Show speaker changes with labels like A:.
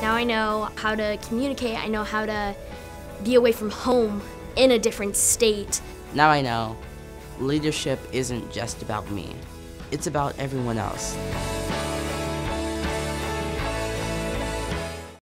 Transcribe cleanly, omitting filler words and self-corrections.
A: Now I know how to communicate, I know how to be away from home in a different state.
B: Now I know leadership isn't just about me, it's about everyone else.